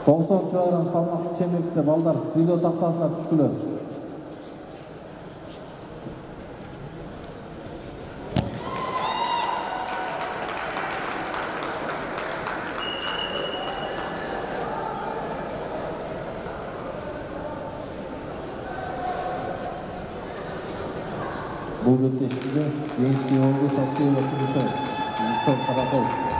90 kg салмак чемберде балдар сүйлөө тактасына түшкүлө. Бул беттешкиде Ленский Олгу Саскеева Турушев, Владислав Караков.